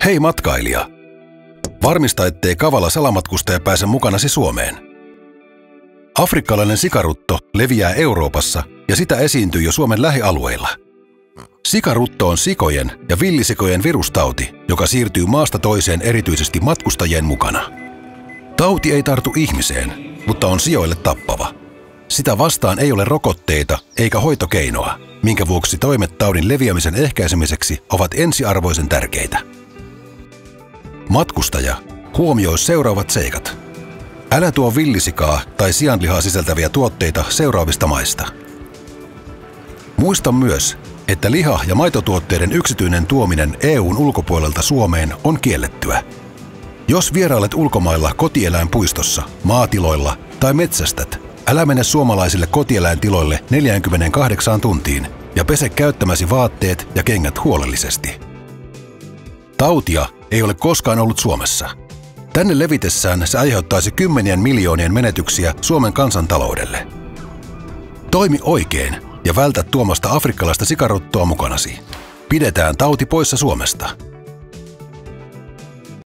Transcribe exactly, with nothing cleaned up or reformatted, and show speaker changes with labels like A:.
A: Hei matkailija! Varmista, ettei kavala salamatkustaja pääse mukanasi Suomeen. Afrikkalainen sikarutto leviää Euroopassa ja sitä esiintyy jo Suomen lähialueilla. Sikarutto on sikojen ja villisikojen virustauti, joka siirtyy maasta toiseen erityisesti matkustajien mukana. Tauti ei tartu ihmiseen, mutta on sioille tappava. Sitä vastaan ei ole rokotteita eikä hoitokeinoa, minkä vuoksi toimet taudin leviämisen ehkäisemiseksi ovat ensiarvoisen tärkeitä. Matkustaja, huomioi seuraavat seikat. Älä tuo villisikaa tai sianlihaa sisältäviä tuotteita seuraavista maista. Muista myös, että liha- ja maitotuotteiden yksityinen tuominen E U:n ulkopuolelta Suomeen on kiellettyä. Jos vierailet ulkomailla kotieläinpuistossa, maatiloilla tai metsästät, älä mene suomalaisille kotieläintiloille neljäänkymmeneenkahdeksaan tuntiin ja pese käyttämäsi vaatteet ja kengät huolellisesti. Tautia ei ole koskaan ollut Suomessa. Tänne levitessään se aiheuttaisi kymmenien miljoonien menetyksiä Suomen kansantaloudelle. Toimi oikein ja vältä tuomasta afrikkalaista sikaruttoa mukanasi. Pidetään tauti poissa Suomesta.